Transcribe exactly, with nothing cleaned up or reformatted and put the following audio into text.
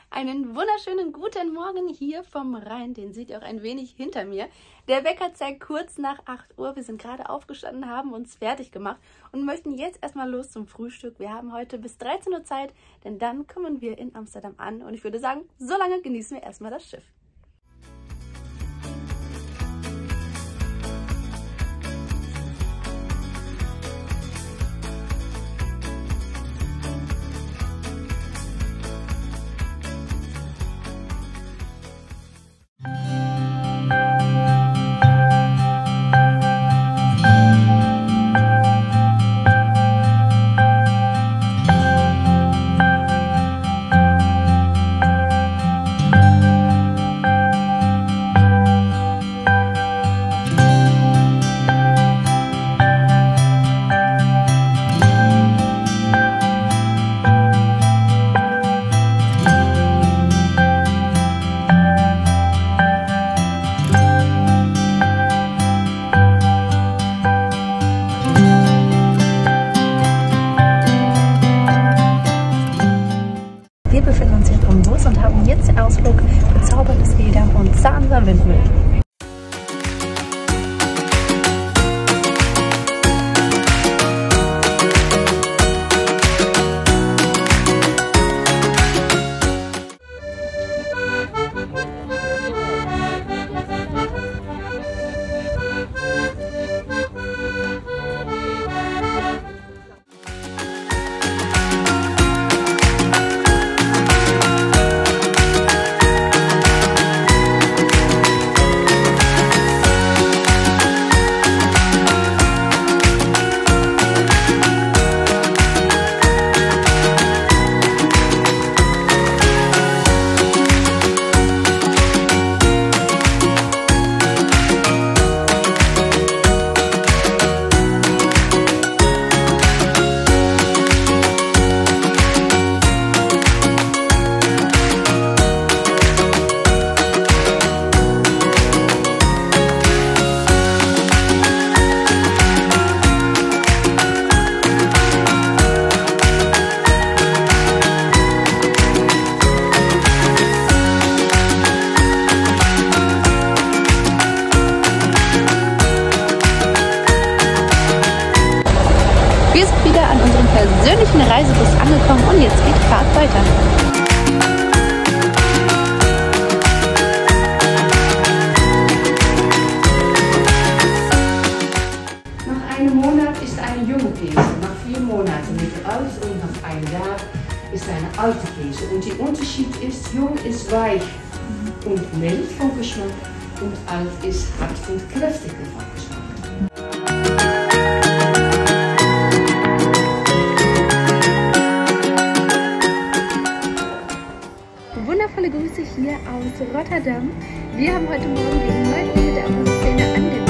Einen wunderschönen guten Morgen hier vom Rhein, den seht ihr auch ein wenig hinter mir. Der Wecker zeigt kurz nach acht Uhr, wir sind gerade aufgestanden, haben uns fertig gemacht und möchten jetzt erstmal los zum Frühstück. Wir haben heute bis dreizehn Uhr Zeit, denn dann kommen wir in Amsterdam an und ich würde sagen, so lange genießen wir erstmal das Schiff. Wir befinden uns jetzt im Bus und haben jetzt den Ausflug Bezauberndes Edam und Zahnser Windmüll. Wir sind wieder an unserem persönlichen Reisebus angekommen und jetzt geht die Fahrt weiter. Nach einem Monat ist eine junge Käse, nach vier Monaten mittelalt und nach einem Jahr ist eine alte Käse. Und der Unterschied ist, jung ist weich und mild vom Geschmack und alt ist hart und kräftig vom Geschmack. Wundervolle Grüße hier aus Rotterdam. Wir haben heute Morgen gegen neun Uhr mit der Busszene angekommen.